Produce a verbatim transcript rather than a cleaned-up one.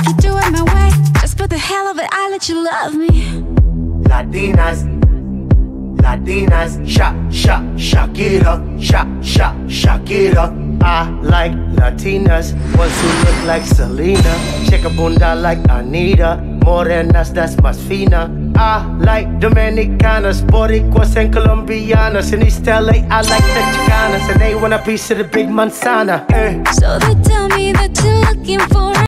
if you do it my way, just for the hell of it, I let you love me. Latinas, Latinas, shock, shock, shock it up, shock, shock, shock it up. I like Latinas, ones who look like Selena, shake a bunda like Anita, morenas, that's más fina. I like Dominicanas, Boricuas and Colombianas. In East L A, I like the Chicanas, and they want a piece of the big manzana. Eh. So they tell me that you're looking for